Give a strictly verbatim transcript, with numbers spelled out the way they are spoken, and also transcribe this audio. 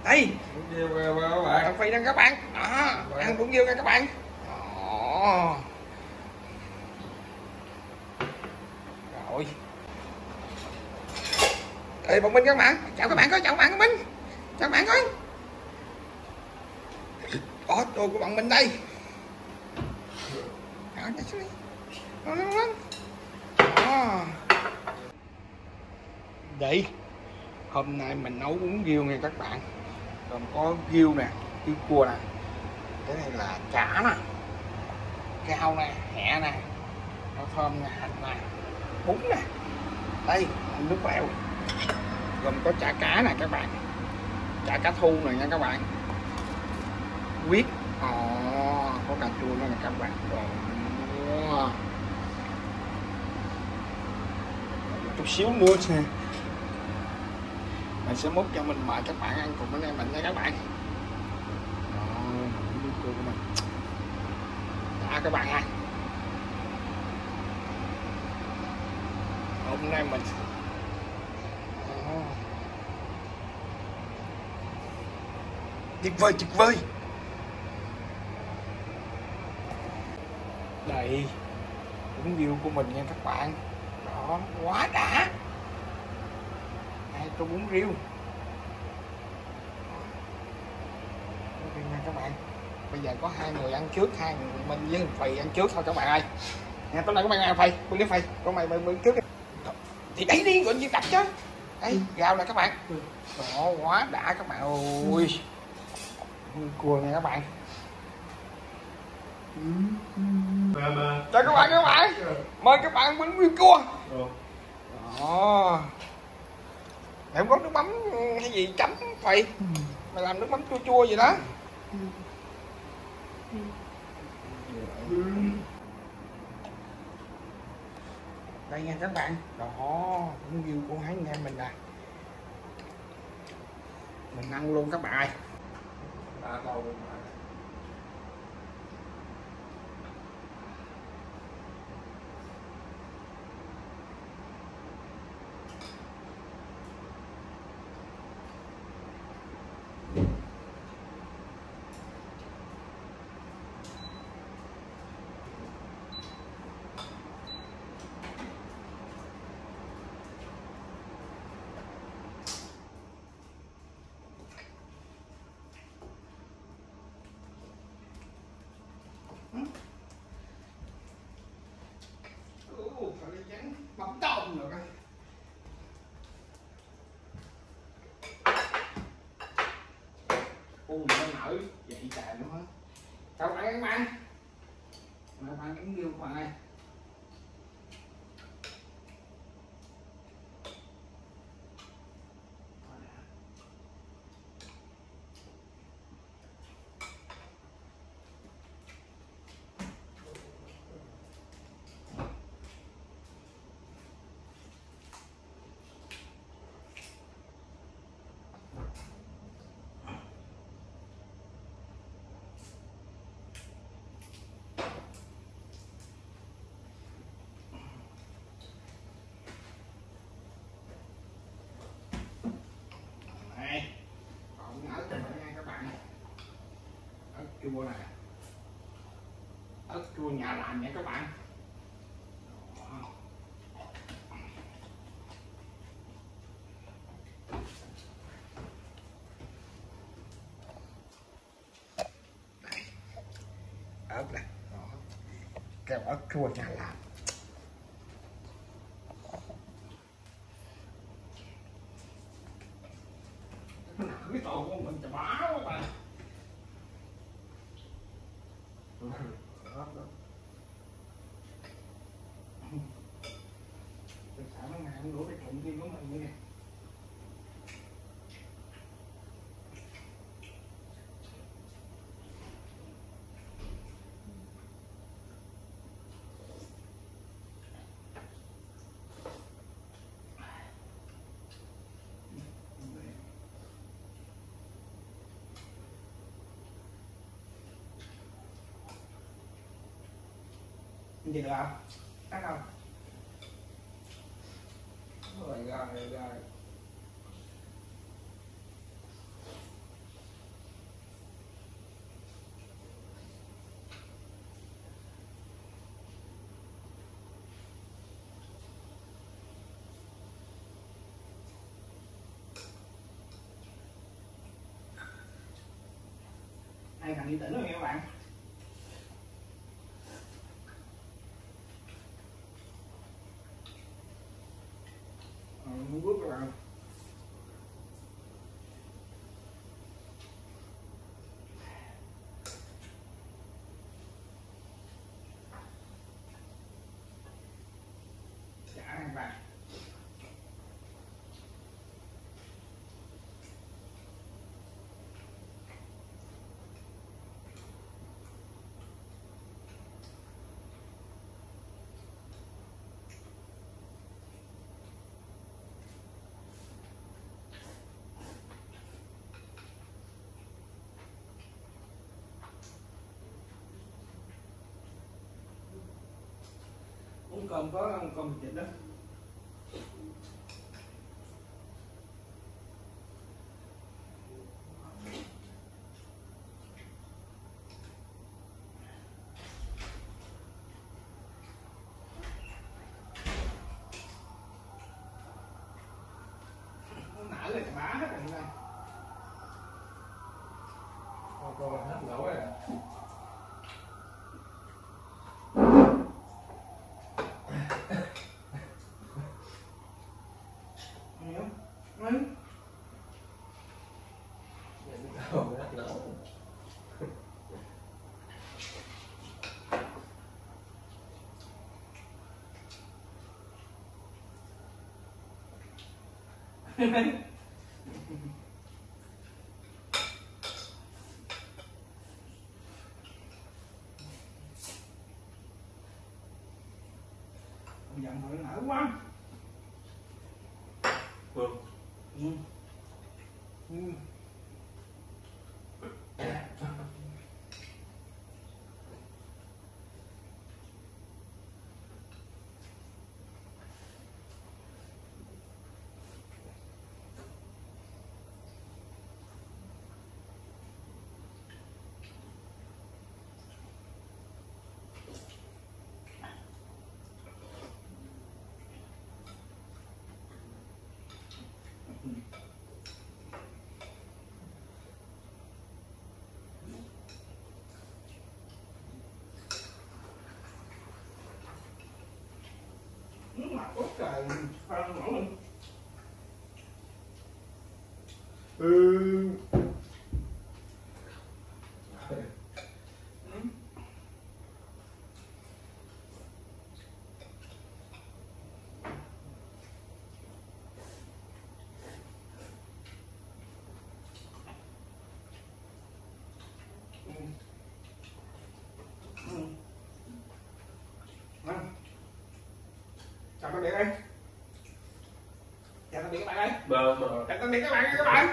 Đây, Bún riêu kìa các bạn. thằng Phi đang các bạn. Đó, ăn bún riêu nha các bạn. Đó. Rồi. Ê, bọn Minh các bạn. Chào các bạn coi, chào các bạn Minh. Chào các bạn coi. Đó, đồ của bọn mình đây. Đó, nhảy xuống đi. Đó, đó, đó. Đó. Đây. Hôm nay mình nấu bún riêu nha các bạn. Gồm có riêu nè, riêu cua nè. Cái này là chả nè, rau nè, hẹ nè, rau thơm nè, hành nè, bún nè. Đây, nước lèo. Gồm có chả cá nè các bạn. Chả cá thu nè nha các bạn. Huyết. Ồ, có cà chua nữa nè các bạn. Ồ. Chút xíu nữa nè. Mình sẽ múc cho mình mời các bạn ăn cùng với em mình nha các bạn. Đó, các bạn ha. Hôm nay mình tuyệt vời tuyệt vời. Đây bún riêu của mình nha các bạn. Đó, quá đã. Hai tô bún riêu. Nha các bạn. Bây giờ có hai người ăn trước, hai người mình với Phì ăn trước thôi các bạn ơi. Nha, tối nay có mày ăn Phì, con với Phì, có mày mày trước đi. Thì đấy đi gọi gì đặt chứ. Đây, rau nè các bạn. Đó, quá đã các bạn ơi. Cua nha các bạn. Chào các bạn các bạn. Mời các bạn bún riêu cua. Đó. Mày không có nước mắm hay gì chấm Phì. Mày làm nước mắm chua chua gì đó. Đây nha các bạn. Đó, bún riêu của hai anh em mình nè. Mình ăn luôn các bạn ơi. Ủa, phải lấy trắng bấm tôm rồi coi. Ui, nó nở vậy trời luôn á. Chào bạn các bạn. Mời bạn bún riêu các bạn ơi. Này, còn ớt cho bạn nha các bạn. Ớt chua nè. Ớt chua nhà làm nha các bạn. Đây. Ớt nè. Keo ớt chua nhà làm. Cái tổ của mình chà bá quá bạn. Tôi sợ nó ngại không đổ cái thùng kia của mình nè. Gì được không? Tắt không? Rồi rồi rồi. hai thằng đi tỉnh rồi nha các bạn. Ờ, muốn bước các bạn. Chả các bạn. Uống cơm có cơm thịt đó. Nãy là cái bá hết rồi đây. Coi coi hết lỗ rồi. Hiểu không? Không, hết lỗ. Giận rồi nở quá. Vương. Ừ. Ừ. Mặt út trời phan nổi lên. Ừ. Chào tạm biệt đây. Chào tạm biệt các bạn ơi. Bờ bờ. Chào tạm biệt các bạn các bạn.